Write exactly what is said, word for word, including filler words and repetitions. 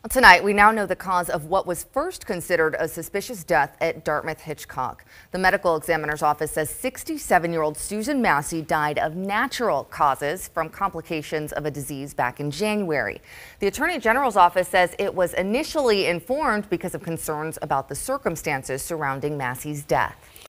Tonight, we now know the cause of what was first considered a suspicious death at Dartmouth-Hitchcock. The medical examiner's office says sixty-seven-year-old Susan Massey died of natural causes from complications of a disease back in January. The Attorney General's office says it was initially informed because of concerns about the circumstances surrounding Massey's death.